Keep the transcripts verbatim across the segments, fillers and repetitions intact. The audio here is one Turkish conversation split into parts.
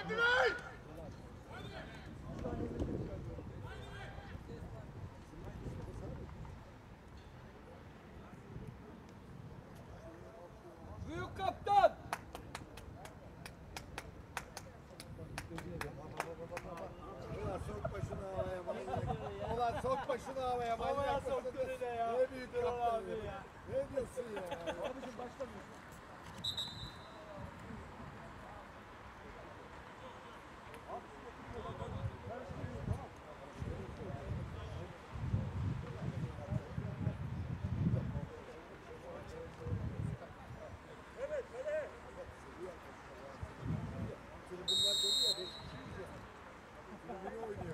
Büyük kaptan. Ulan sok başını havaya manyak. Ulan sok başını havaya manyak. Havaya soktun öyle ya. Ne büyük kaptan abi ya. ya. Ne diyorsun ya? Abicim başlamıyor. Tribünler dolu ya. Beş kişi. Tribünü oynuyor.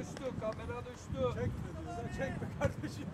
düştü, kamera düştü. Çekme diyor da çekme kardeşim.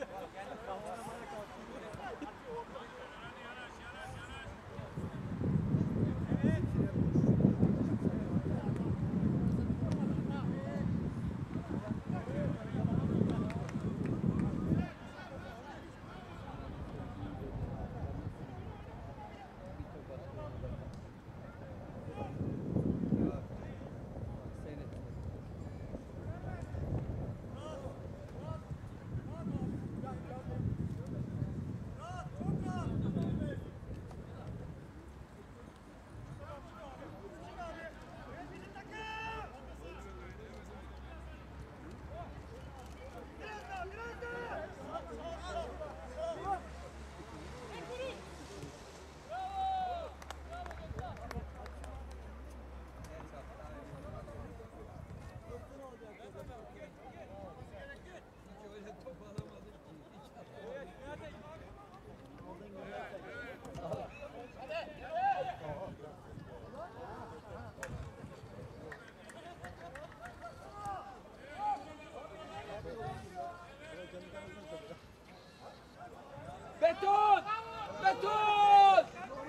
Beton! Beton!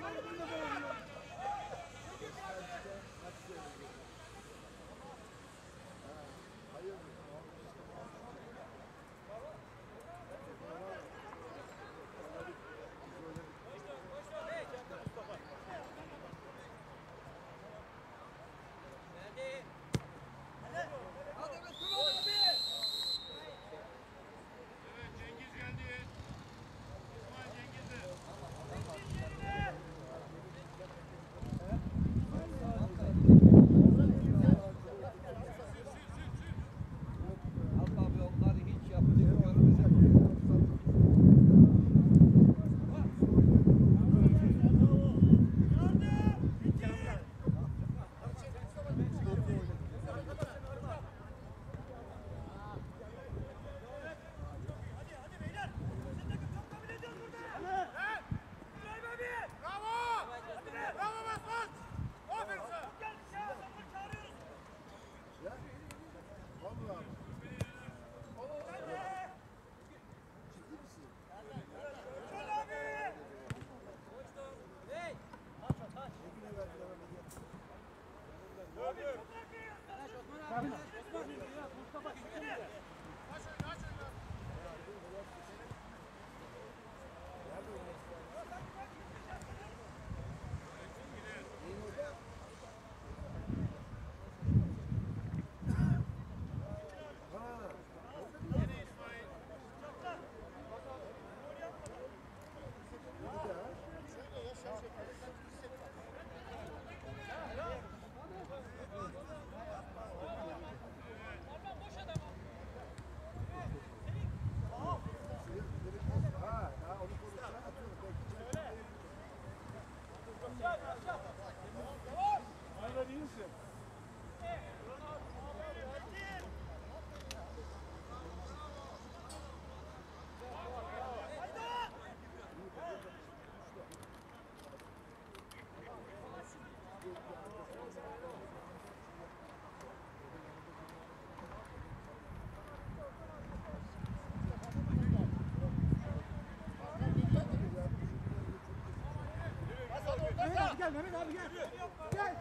Gel Mehmet abi gel. Gel.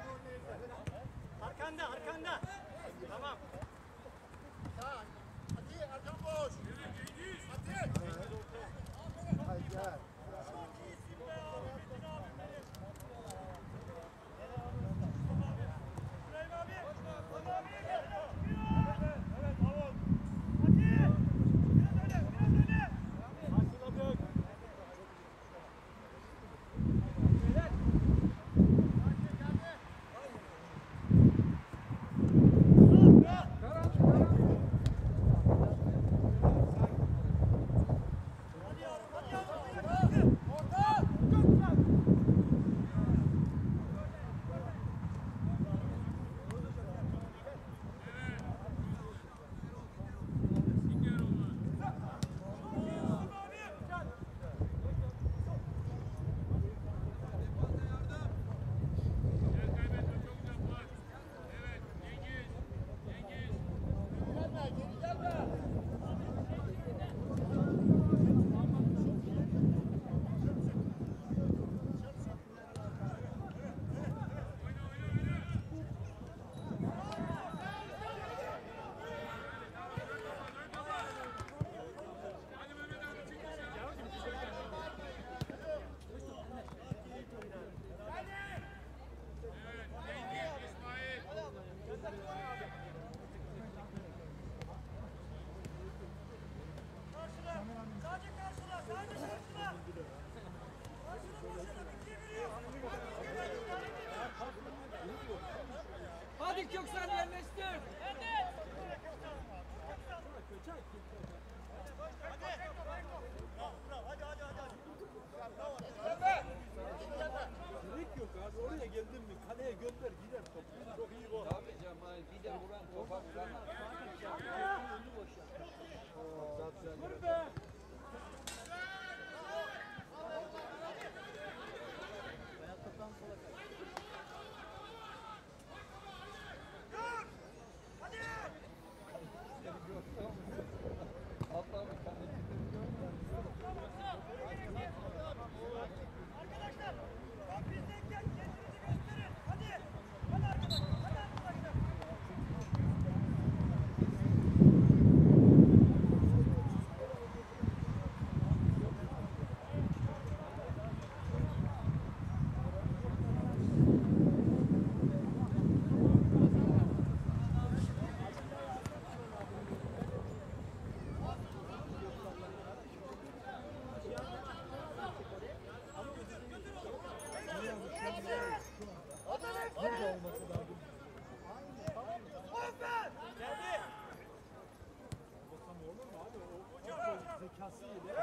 Arkanda arkanda. Tamam. Hadi arkam boş. Hadi. Hadi gel. kası yedi.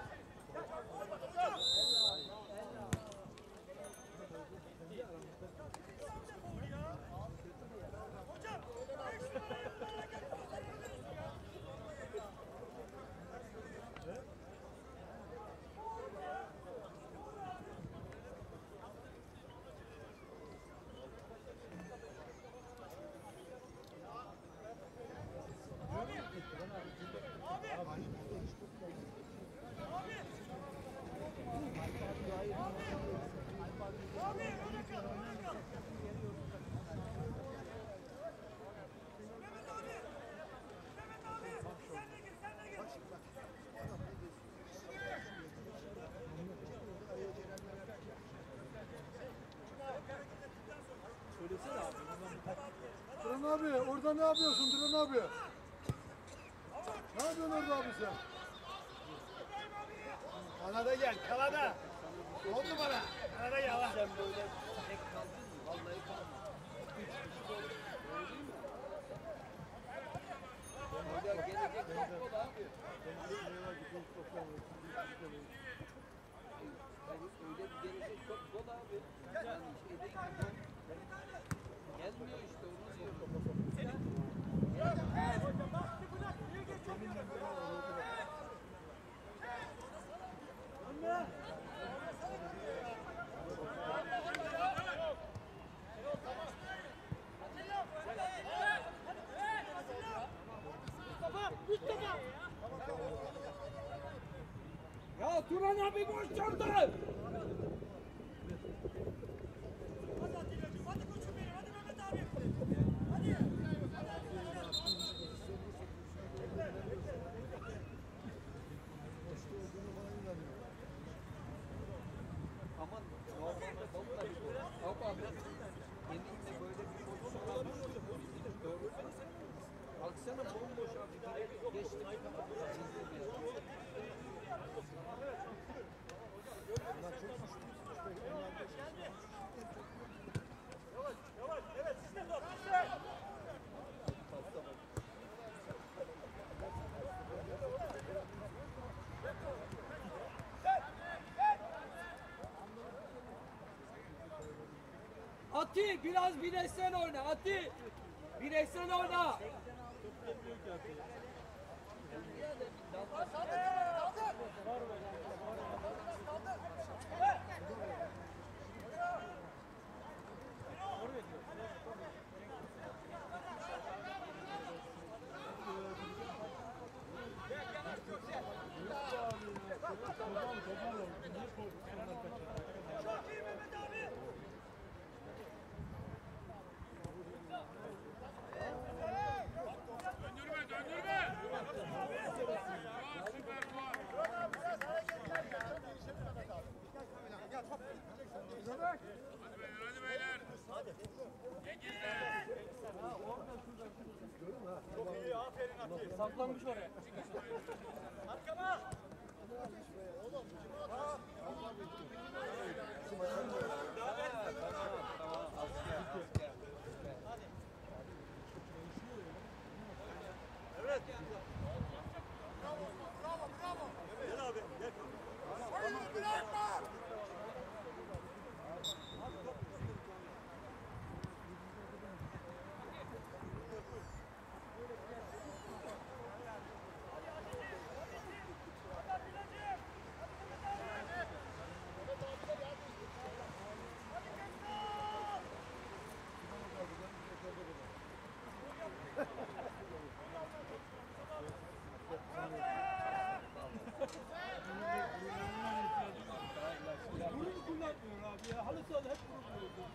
Duran abi orada ne yapıyorsun Duran abi? Ne yapıyorsun orada abi sen? Kanada gel Kanada. Oldu bana. Kanada gel lan. Sen böyle tek kaldın mı? Vallahi kalmadın. Üç kişi de olur. Öyle değil mi? Orada gelecek çok bol abi. Hayır, öyle bir gelecek çok bol abi. Yani şeyde gidiyor. Gelmiyor işte onu diyorum. Ya Turan abi boş çardı. Hadi Atilla'cığım, hadi koçum benim, hadi Mehmet abi. Hadi. Aman normalde vallahi bu. Ama elinde böyle bir pozisyon almış. Doğru. Baksana bomboş abi. Direkt geçti. Yavaş, yavaş, evet, sizde top, sizde. Ati biraz bireysel oyna Ati. Bireysel oyna. Çok iyi Mehmet abi. Döndürme, döndürme. Süper gol. Hadi beyler, hadi beyler. Cengizler. Çok iyi, aferin Atilla. Saklanmış oraya. Arkama. Evet. Bravo, bravo, bravo. Gel abi, gel. Hayır, bırakma. Bunu kullanmıyor abi ya. Halı sahada hep bunu kullanıyor.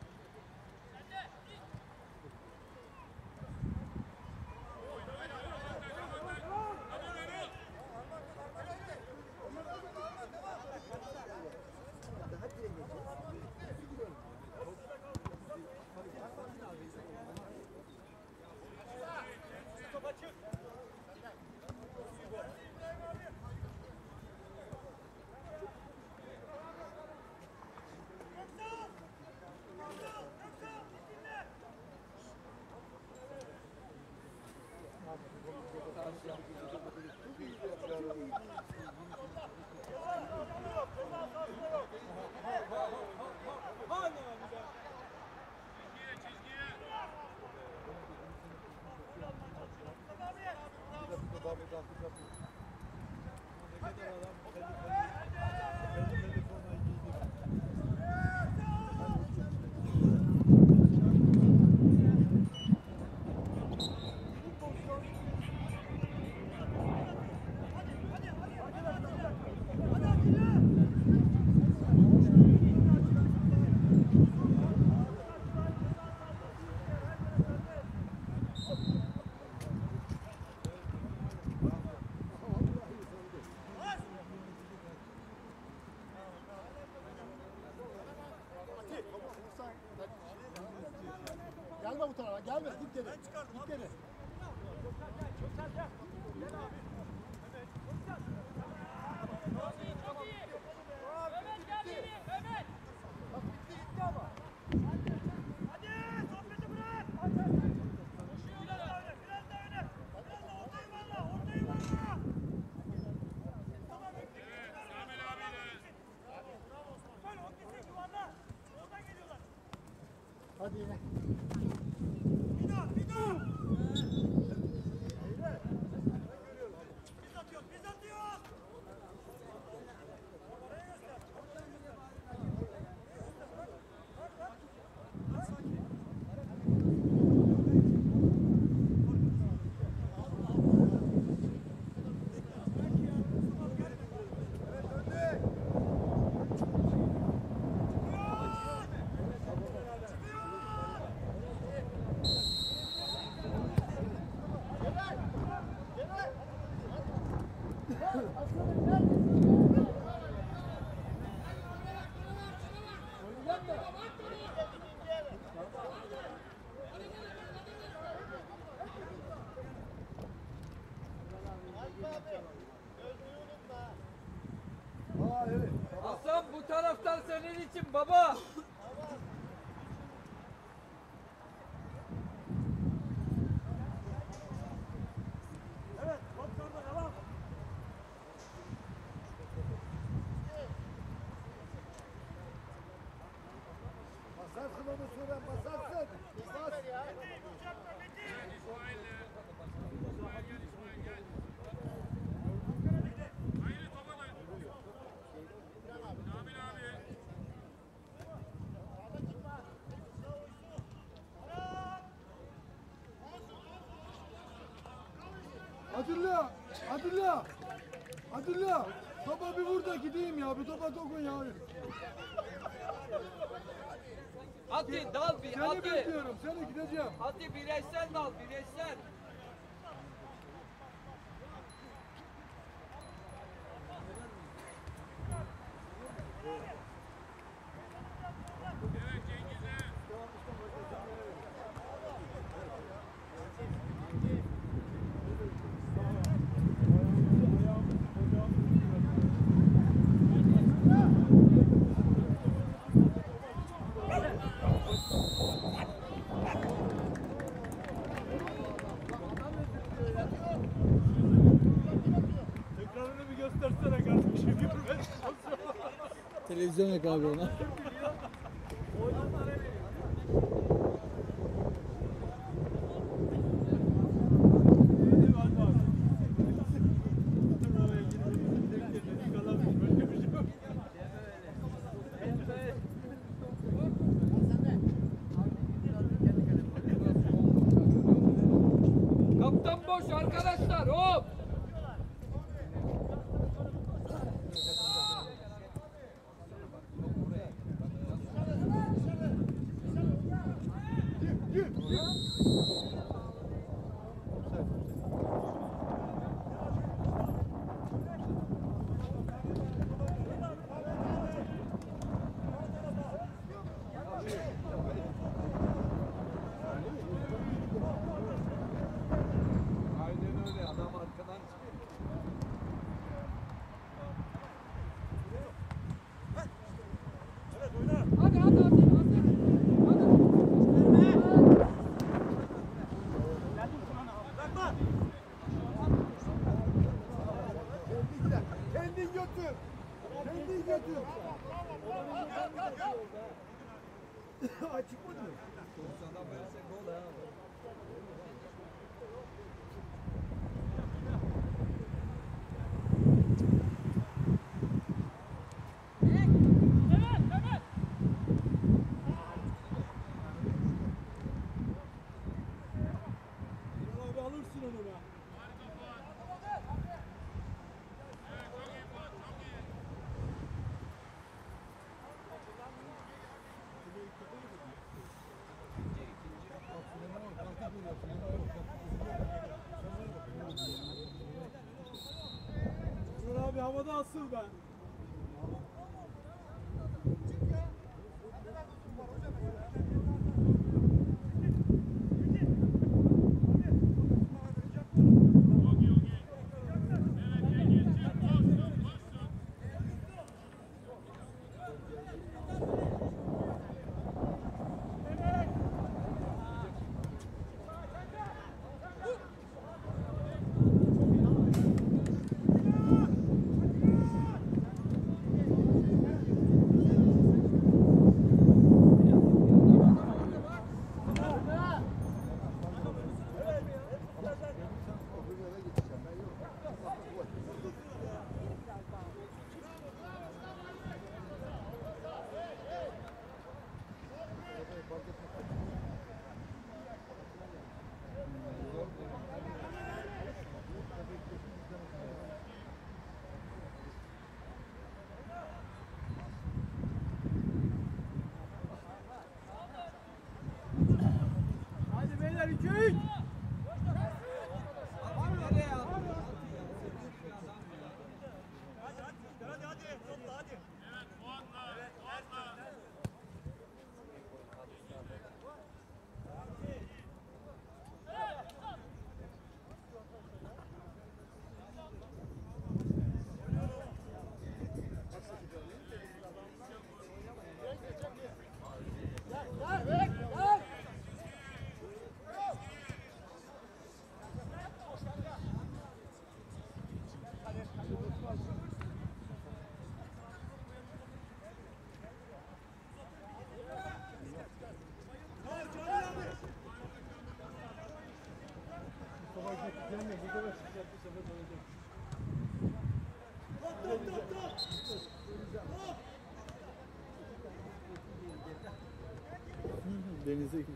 Top açık. Çok iyi. Gelme, git geri. Git geri. Hadi yine. Aa, evet. Hasan bu taraftan senin için baba. Basarsın onu sonra, basarsın. Bas. Hayri topa da. Kamil abi. Adilla, Adilla, Adilla. Topa bir vur da gideyim ya, bir topa dokun ya. Hadi dal bir Seni hadi. bekliyorum, seni gideceğim. Hadi bireysel dal bireysel. Evet Cengiz'e. Tekrarını bir göstersene kardeşim. Görmez. Televizyon yok abi ona. Kaptan boş arkadaşlar hop. Aynen öyle adam arkadan çıkıyor. Hadi hadi hadi hadi. Kendin götür. Kendin götür. Açık mı diyor? Sana verse gol ha. Abi alırsın onu be. Dur abi havada asıl ben. Gelme, bu kadar sıcak bir sefer dönecek. Top top top top. Denize gidiyor.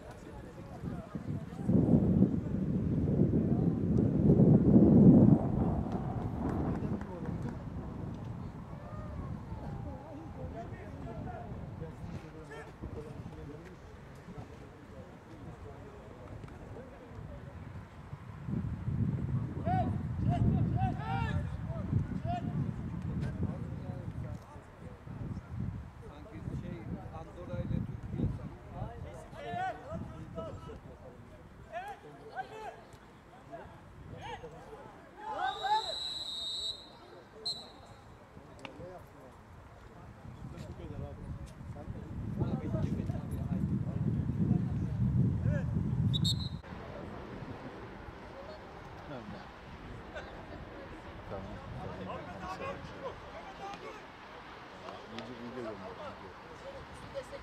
Sanki şey Andorra ile Türkiye sanki. Ha, bitti, bitti. Haydi. Tamam. Video video gönder. Video.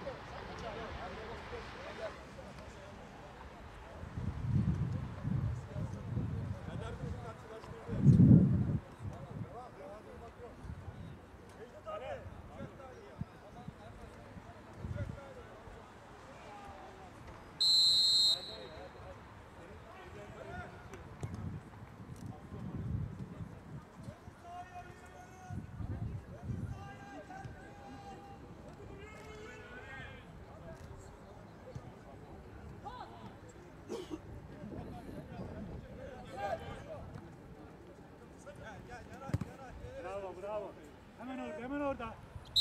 Bravo bravo. Hemen orada hemen orada.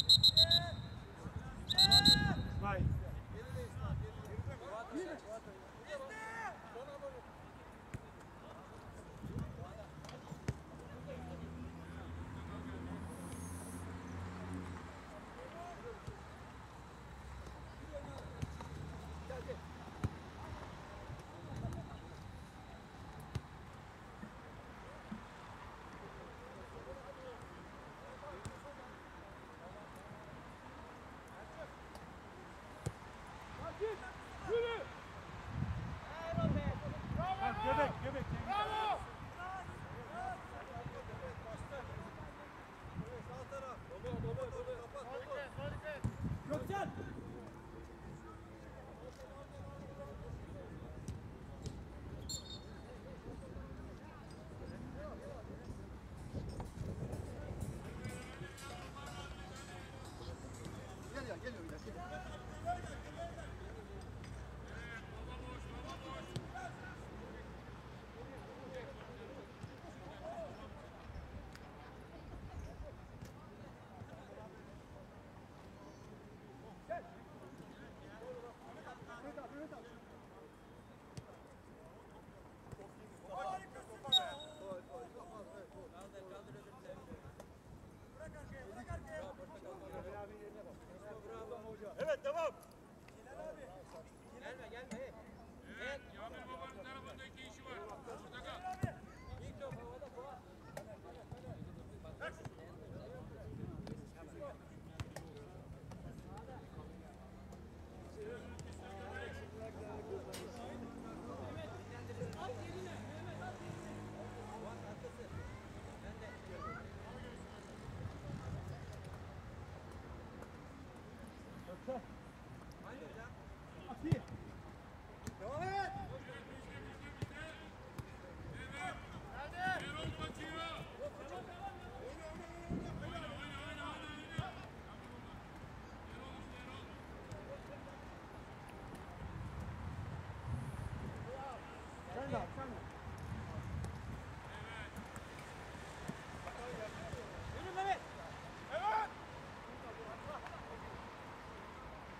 Vay. Ha, göbek göbek. Bravo. Gökçen. Evet devam. Gelme gelme. Evet, Yamir Baba'nın tarafında iki işi var. Şurada kal. İlk top havada Fuat. Devam et. Erol kaçıyor. Sen de al, sen de. Yürü Mehmet. Evet.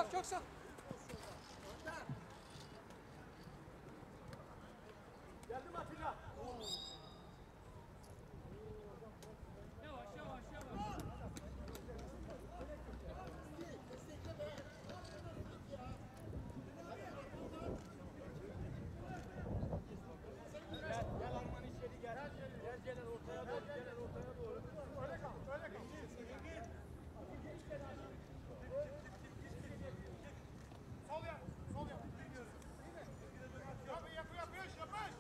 Çok sağ. Geldim Atilla. Yavaş yavaş yavaş. Gel, gel Arman içeri gel. Gel Celal ortaya doğru, Celal ortaya doğru. Öyle kal, öyle kal. Sol yap, sol yap. Yap, yap, yapış, yapış.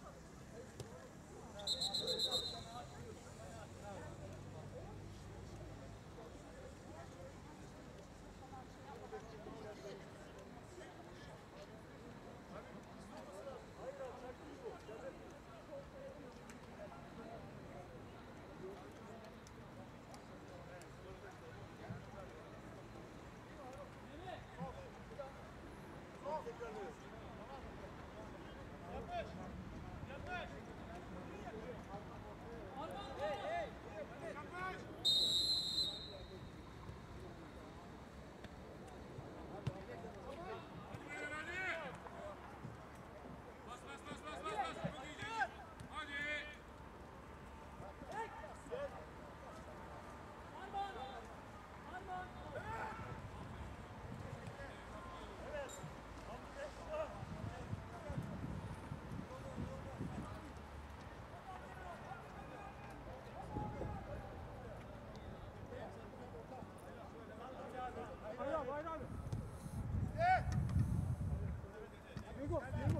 Bas bas bas bas bas bas. Çok iyi Cengiz. Hadi. Hayır abi, hayır abi. Diego, Diego.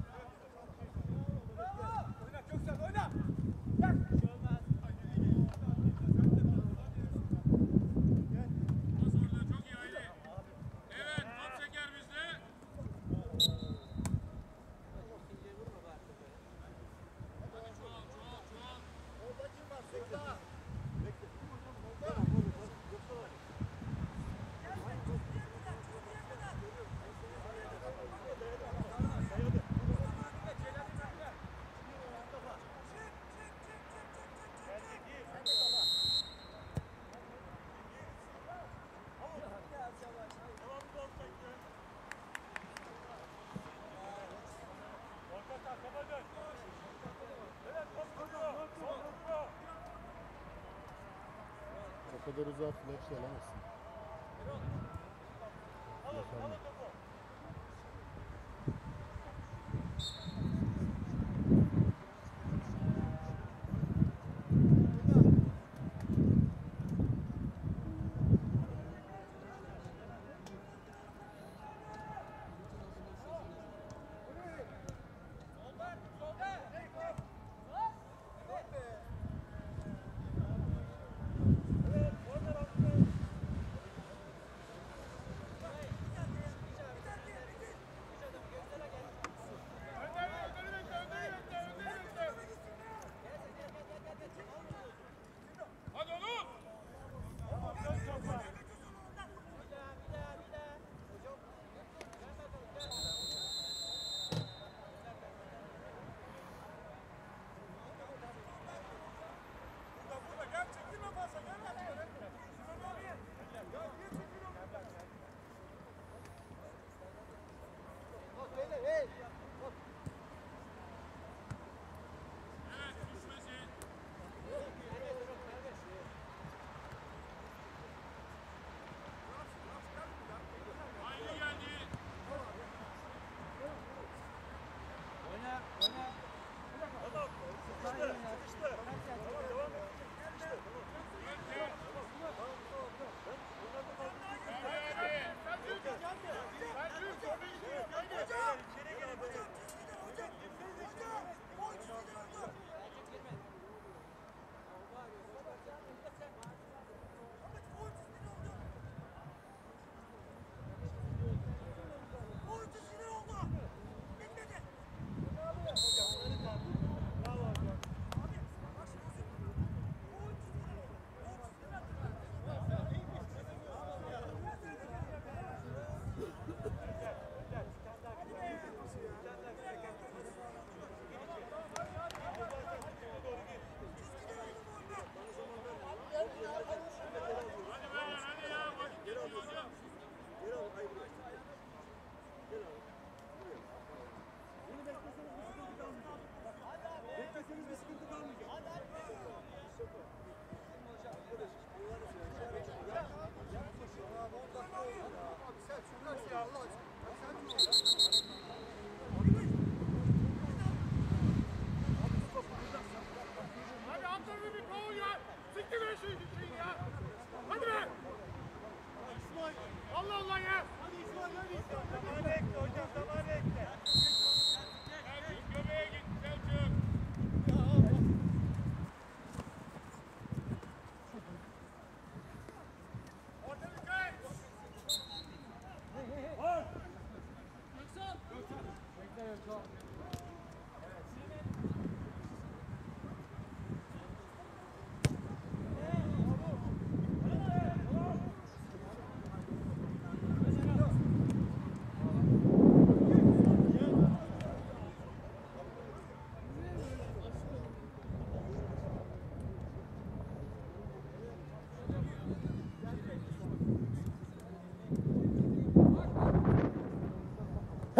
Oyna, çok güzel, oyna. Gel. Bas orada çok iyi Ali. Evet top seker bizde. Hadi çoğal çoğal çoğal. Orada kim var? Solda. O kadar uzağa flash alamazsın. Yapamam.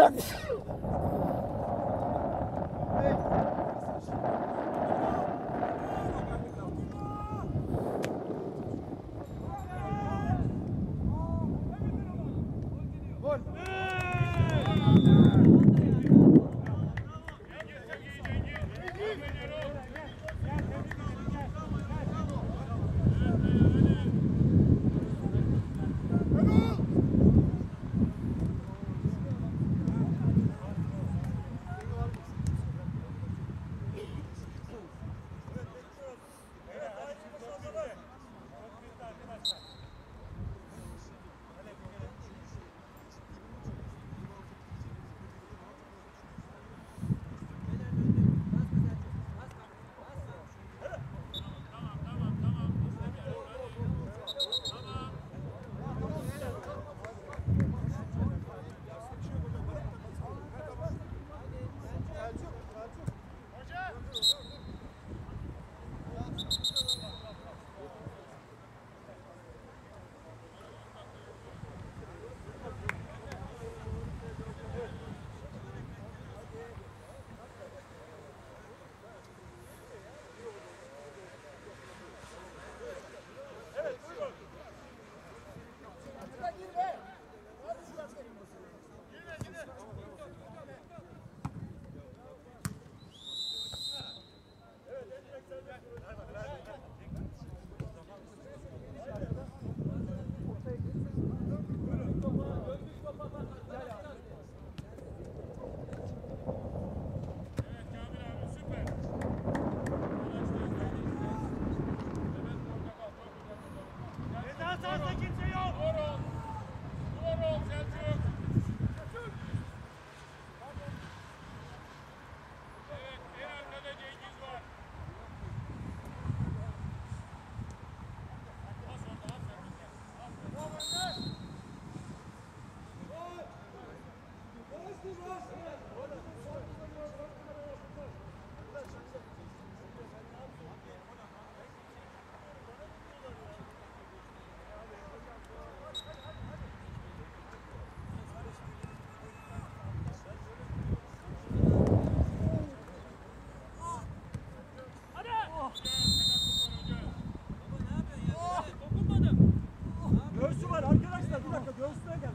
Göğsü var arkadaşlar, bir dakika göğsüne gel.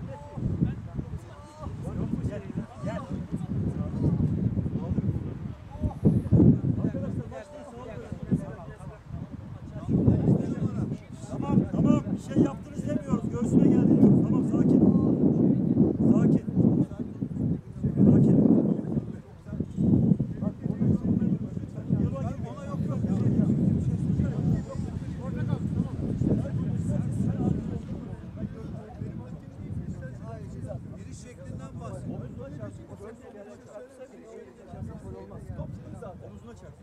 Gel, gel. Arkadaşlar başlayın, sağ olun. Tamam, tamam, bir şey yaptınız demiyoruz, göğsüne geldi diyoruz. Tamam, sakin. Sakin. Sakin. Ona yok yok. Orada kal. Giriş şeklinden bahsediyor. Omuzuna çak.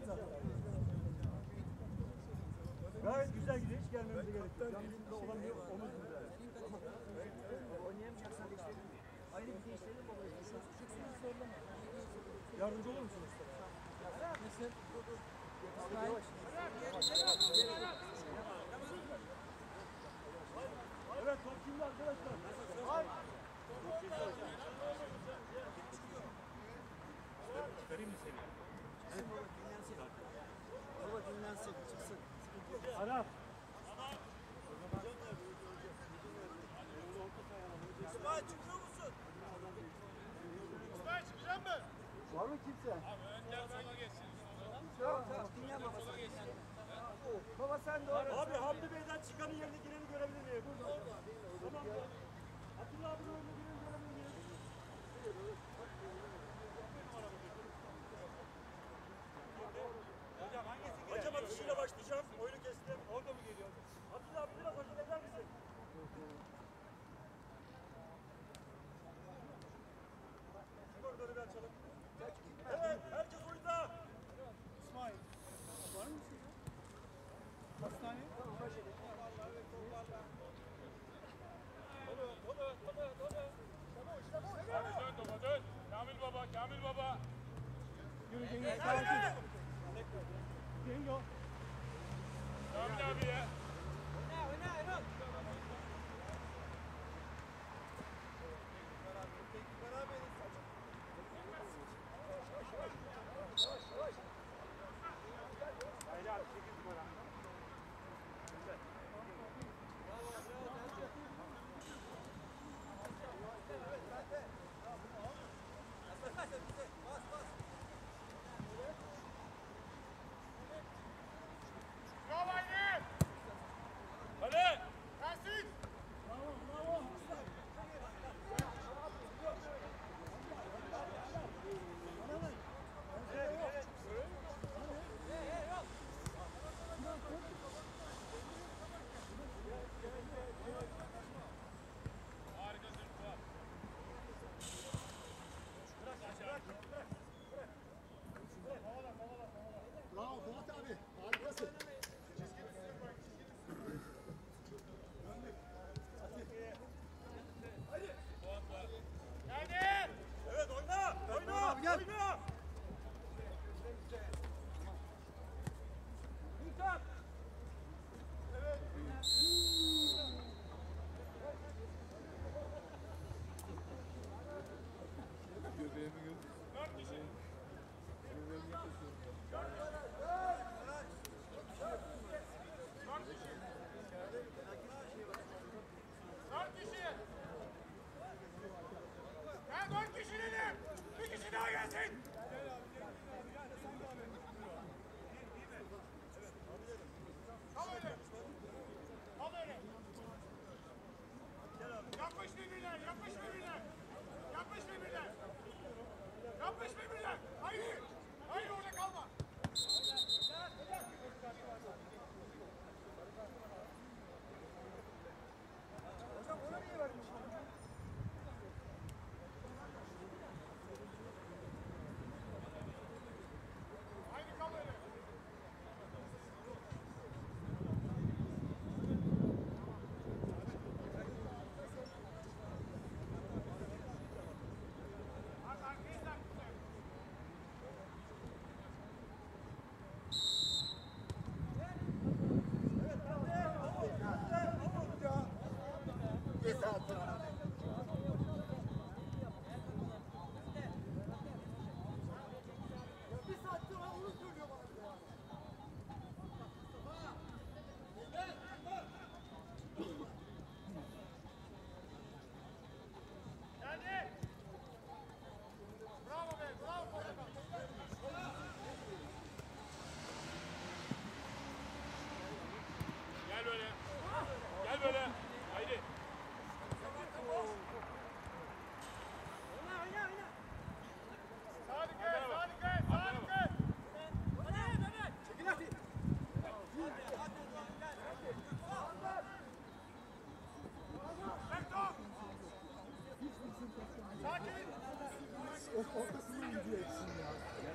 Gayet güzel gidiyor. Hiç gelmemize gerek yok. Yanımızda olamıyor. Omuz güzel. Yardımcı olur musunuz? Evet, top kimde arkadaşlar? Ay! Çıkarayım mı seni? Baba dinlensin, çıksın. Arap. İsmail çıkıyor musun? İsmail çıkacak mı? Var mı kimse? Abi önden sola geçsin. Tamam tamam dinlen baba. Sola geçsin. Baba sen de orada. Abi Hamdi Bey'den çıkanın yerine gireni görebilir miyim? Tamam. Abdullah abinin önüne gireni görebilir miyim? Hocam hangisi girer? Hakem atışıyla başlayacağım. Oyunu kestim. Orada mı geliyor? Abdullah abi biraz acele eder misin? Koridoru bir açalım. Evet, herkes oyunda. İsmail. Var mı bir şey? Hastane. Hadi dön topa dön. Kamil baba, Kamil baba. Yürü Cengiz. Sakin. Cengo. Kamil abi ya. ortasından gidiyor eksin ya.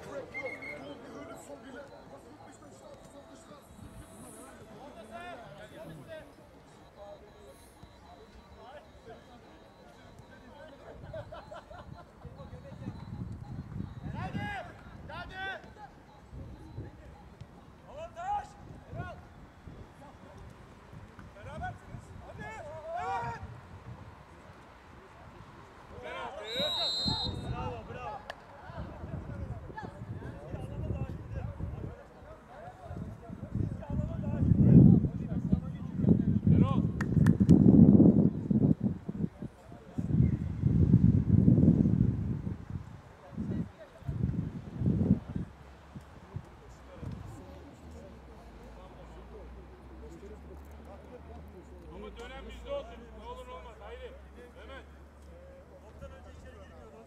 Ama dönem bizde olsun. Ne olur olmaz. Haydi. Mehmet. Toptan önce içeri girmiyordu.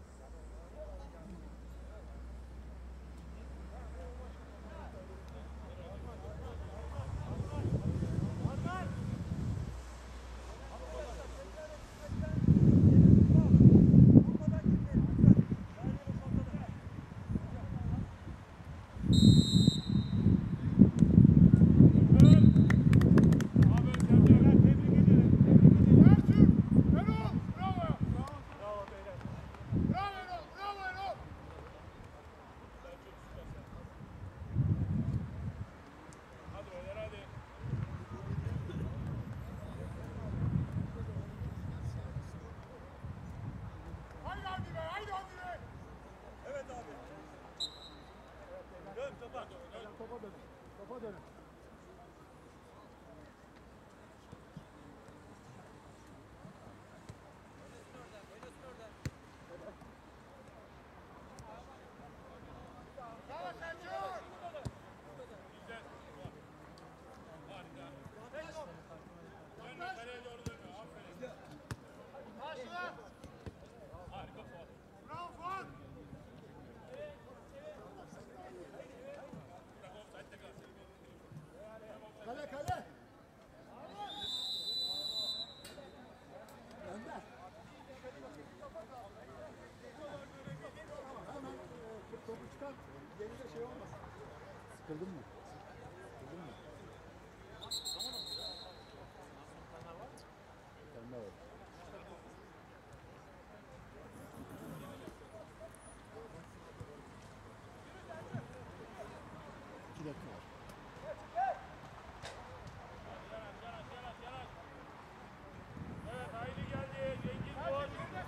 Hadi beyler hadi. Evet abi. Dön topa. Topa dönün. Topa dönün. Dönme kaleye doğru dönme. Aferin. Harika Fuat. Bravo Fuat. Bırak offside'de kalsın. Kale kale. Önder. Hemen e, topu çıkart. Geride şey olmasın. Sıkıldın mı? Sıkıldın mı? Sen de var. İki dakika var. Yanaş yanaş yanaş. Evet Hayri geldi. Cengiz Boğaz.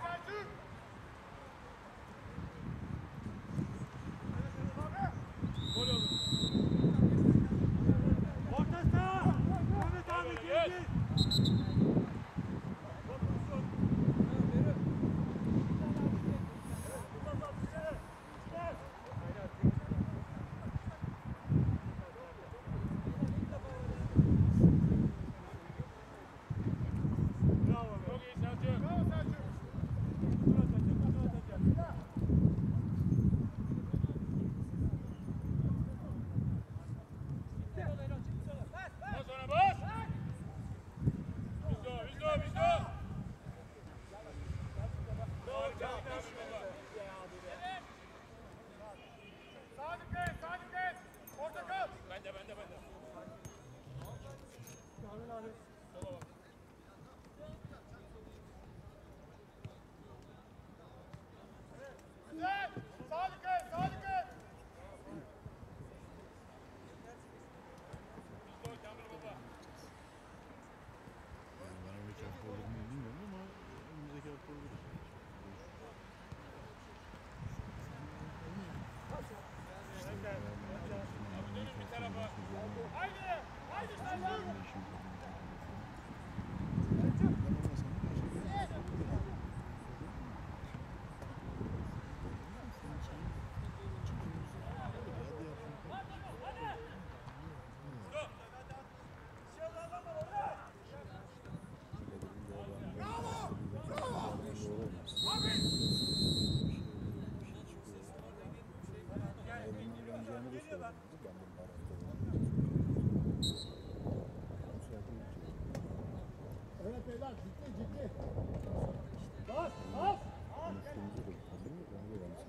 Gol olur. Orta saha. Mehmet abi Gel. girdi. Bravo be. Çok iyi Selçuk. Bas ona bas. Bizde o, bizde o, bizde o. Harika abi baba. Bende bende bende. Sola bak. Bizde o Kamil baba. Yani ben önceki hafta olur mu bilmiyorum ama önümüzdeki hafta olur. Abi dönün bir tarafa. Evet beyler ciddi ciddi. Bas bas. Konuştuğumuzu da, onu da ben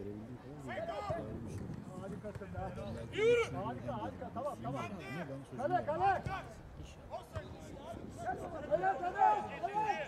Görebildiğim kadar değil. Daha iyi bir şey. Harikasın be. Yürü! Harika harika tamam tamam. Ama ben sözüm Kale var. kale. Kale kale. Kale.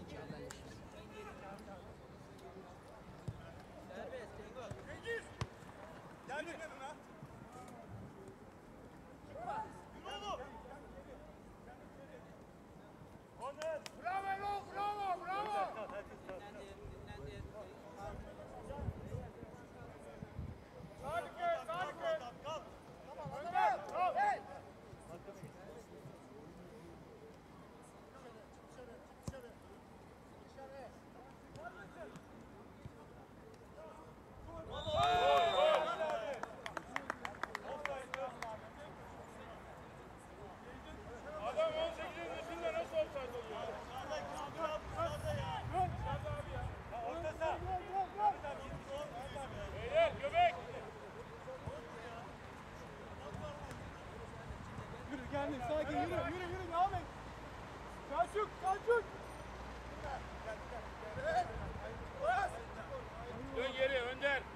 Adam on sekizin dışında nasıl offside oluyor? Beyler göbek! Yürü geldim sakin yürü yürü yürü devam et. Selçuk Selçuk. Dön geri Önder!